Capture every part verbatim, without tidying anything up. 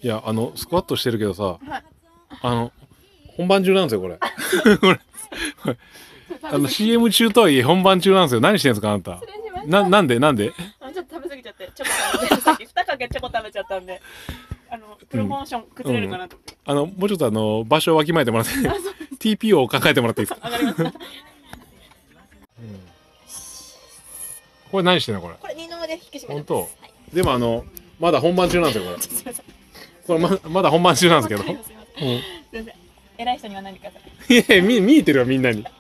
いや、あの、スクワットしてるけどさ、 はい、 あの、本番中なんですよ、これ。これ、これあの、シーエム 中とはいえ本番中なんですよ。何してんですか、あなた。な、なんで、なんであちょっと食べ過ぎちゃって、チョコ食べて、さっきにかけチョコ食べちゃったんで、あの、プロモーション崩れるかなと思って。 あの、もうちょっとあの、場所をわきまえてもらって、ティーピーオー を考えてもらっていいですか。 わかりました。 これ何してんの、これ。 これ二の腕引き締めてます。 本当はい、 でもあの、まだ本番中なんですよ、これ。 すいません。 これま、まだ本番中なんですけど。 すいません。すいません。偉い人には何かさ。 いやいや、見、見えてるよ、みんなに。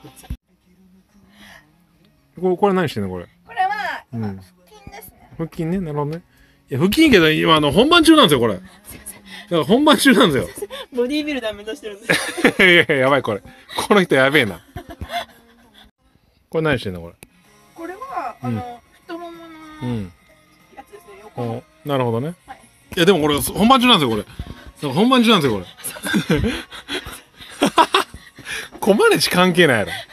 これ、これ何してんの、これ。 これは、 うん。 腹筋ですね。 腹筋ね、なるほどね。いや、腹筋けど、今、あの、本番中なんですよ、これ。だから本番中なんですよ。 ボディービルダー目指してるんです。 いやいや、やばい、これ。この人やべえな。これ何してんの、これ。 これは、あの、太もものうん。 やつですね。横の。 お、なるほどね。 はい。 いや、でもこれ、本番中なんですよ、これ。だから本番中なんですよ、これ。コマネチ関係ないやろ。